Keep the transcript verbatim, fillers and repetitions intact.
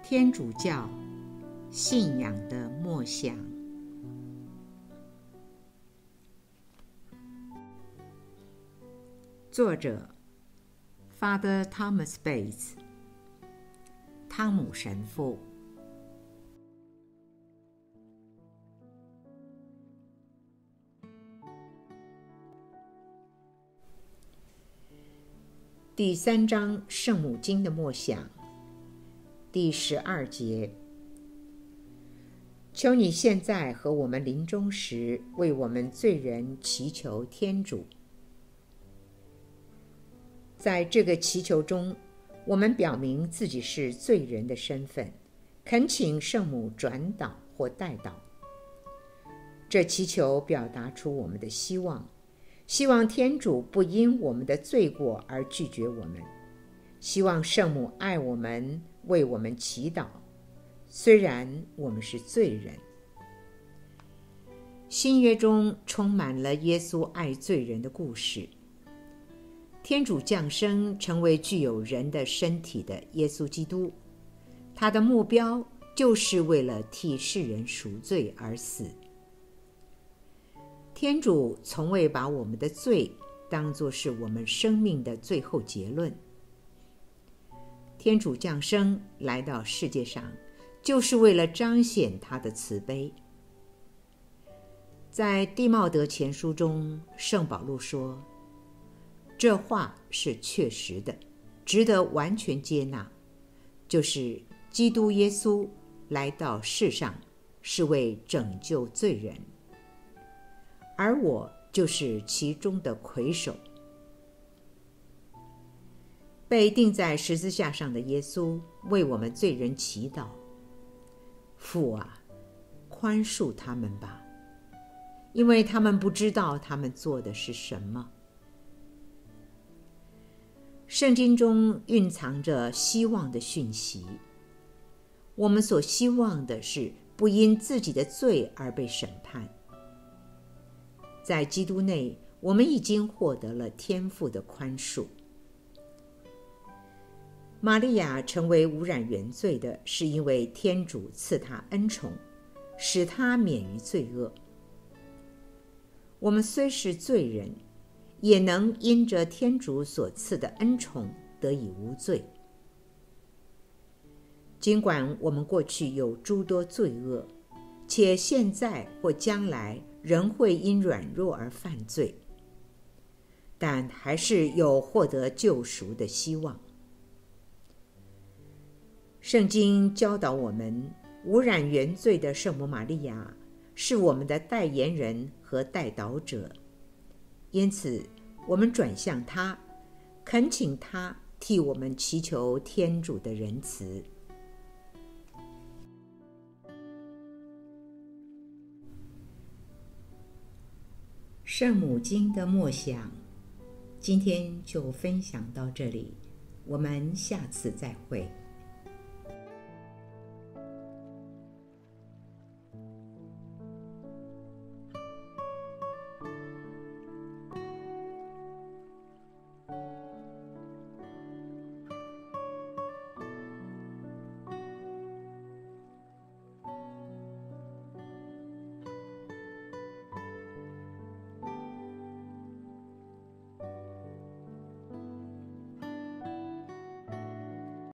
天主教信仰的默想。作者 Father Thomas Bates 汤姆神父。第三章圣母经的默想，第十二节。求你现在和我们临终时，为我们罪人祈求天主。在这个祈求中，我们表明自己是罪人的身份，恳请圣母转导或代祷。这祈求表达出我们的希望，希望天主不因我们的罪过而拒绝我们，希望圣母爱我们，为我们祈祷，虽然我们是罪人。新约中充满了耶稣爱罪人的故事。天主降生成为具有人的身体的耶稣基督，他的目标就是为了替世人赎罪而死。天主从未把我们的罪当作是我们生命的最后结论。天主降生来到世界上，就是为了彰显他的慈悲。在弟茂德前书中，圣保禄说，这话是确实的，值得完全接纳，就是基督耶稣来到世上是为拯救罪人，而我就是其中的魁首。被钉在十字架上的耶稣为我们罪人祈祷，父啊，宽恕他们吧，因为他们不知道他们做的是什么。圣经中蕴藏着希望的讯息，我们所希望的是不因自己的罪而被审判。在基督内，我们已经获得了天父的宽恕。玛利亚成为无染原罪的，是因为天主赐她恩宠，使她免于罪恶。我们虽是罪人，也能因着天主所赐的恩宠得以无罪。尽管我们过去有诸多罪恶，且现在或将来仍会因软弱而犯罪，但还是有获得救赎的希望。圣经教导我们，无染原罪的圣母玛利亚是我们的代言人和代祷者，因此我们转向他，恳请他替我们祈求天主的仁慈。圣母经的默想，今天就分享到这里，我们下次再会。